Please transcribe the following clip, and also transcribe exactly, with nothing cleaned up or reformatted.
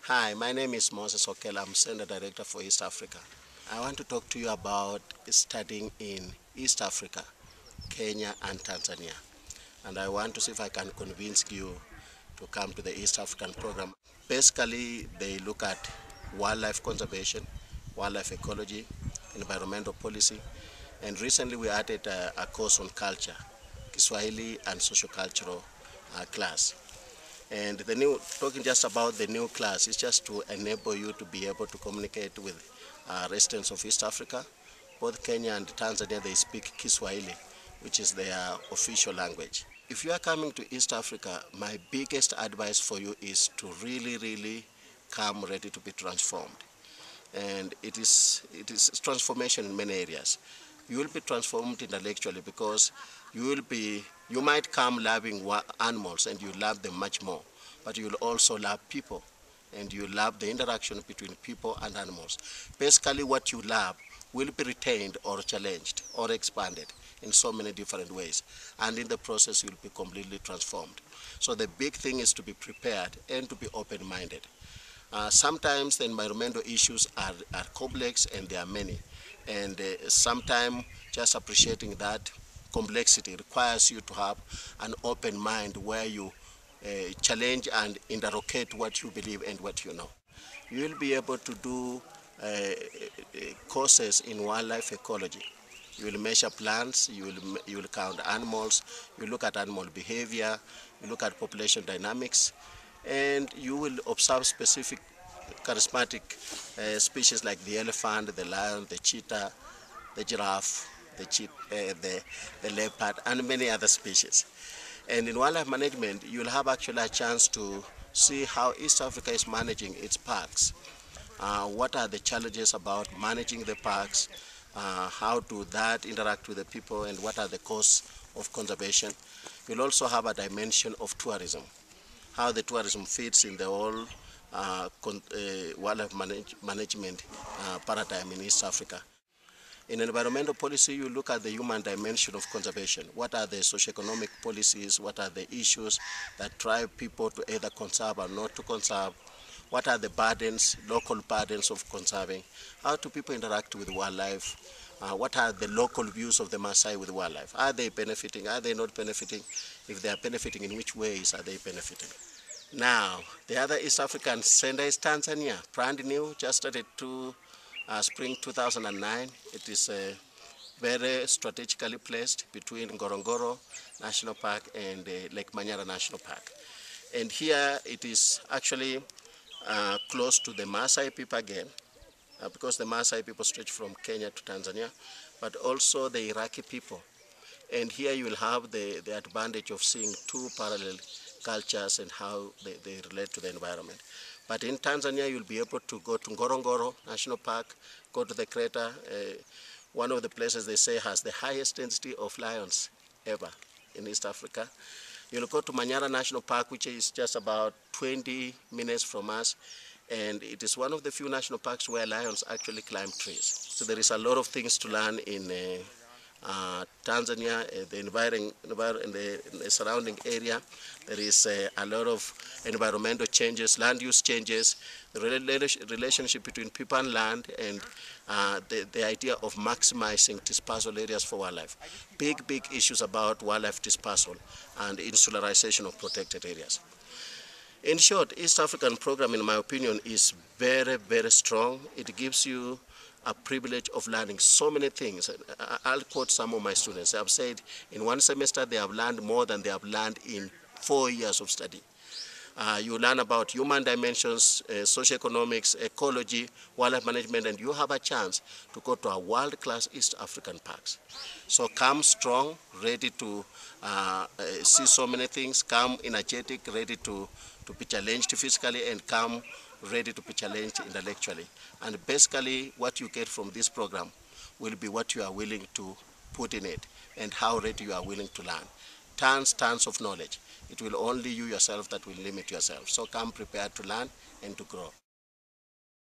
Hi, my name is Moses Okello. I'm Center Director for East Africa. I want to talk to you about studying in East Africa, Kenya and Tanzania. And I want to see if I can convince you to come to the East African program. Basically, they look at wildlife conservation, wildlife ecology, environmental policy, and recently we added a, a course on culture, Kiswahili and socio-cultural uh, class. And the new, talking just about the new class is just to enable you to be able to communicate with uh, residents of East Africa. Both Kenya and Tanzania, they speak Kiswahili, which is their official language. If you are coming to East Africa, my biggest advice for you is to really, really come ready to be transformed. And it is, it is transformation in many areas. You will be transformed intellectually because you will be, you might come loving animals and you love them much more, but you will also love people and you love the interaction between people and animals. Basically what you love will be retained or challenged or expanded in so many different ways, and in the process you will be completely transformed. So the big thing is to be prepared and to be open-minded. Uh, sometimes the environmental issues are, are complex and there are many. And uh, sometimes just appreciating that complexity requires you to have an open mind where you uh, challenge and interrogate what you believe and what you know. You will be able to do uh, courses in wildlife ecology. You will measure plants, you will, you will count animals, you look at animal behavior, you look at population dynamics, and you will observe specific charismatic uh, species like the elephant, the lion, the cheetah, the giraffe, the, cheat, uh, the, the leopard, and many other species. And in wildlife management, you'll have actually a chance to see how East Africa is managing its parks. Uh, what are the challenges about managing the parks? Uh, how do that interact with the people, and what are the costs of conservation? You'll also have a dimension of tourism, how the tourism fits in the whole uh, con uh, wildlife manage management uh, paradigm in East Africa. In environmental policy, you look at the human dimension of conservation. What are the socioeconomic policies? What are the issues that drive people to either conserve or not to conserve? What are the burdens, local burdens of conserving? How do people interact with wildlife? Uh, what are the local views of the Maasai with wildlife? Are they benefiting? Are they not benefiting? If they are benefiting, in which ways are they benefiting? Now, the other East African center is Tanzania, brand new, just started to uh, spring two thousand nine. It is uh, very strategically placed between Ngorongoro National Park and uh, Lake Manyara National Park. And here it is actually uh, close to the Maasai people again, uh, because the Maasai people stretch from Kenya to Tanzania, but also the Iraqi people. And here you will have the, the advantage of seeing two parallel cultures and how they, they relate to the environment. But in Tanzania, you'll be able to go to Ngorongoro National Park, go to the crater, uh, one of the places they say has the highest density of lions ever in East Africa. You'll go to Manyara National Park, which is just about twenty minutes from us, and it is one of the few national parks where lions actually climb trees. So there is a lot of things to learn in uh, Uh, Tanzania, uh, the environment, in the, in the surrounding area. There is uh, a lot of environmental changes, land use changes, the relationship between people and land, and uh, the, the idea of maximizing dispersal areas for wildlife. Big, big issues about wildlife dispersal and insularization of protected areas. In short, East African program, in my opinion, is very, very strong. It gives you a privilege of learning so many things. I'll quote some of my students. They have said in one semester they have learned more than they have learned in four years of study. Uh, you learn about human dimensions, uh, socioeconomics, ecology, wildlife management, and you have a chance to go to a world-class East African parks. So come strong, ready to uh, uh, see so many things, come energetic, ready to, to be challenged physically, and come ready to be challenged intellectually. And basically what you get from this program will be what you are willing to put in it and how ready you are willing to learn. Tons, tons of knowledge. It will only you yourself that will limit yourself. So come prepared to learn and to grow.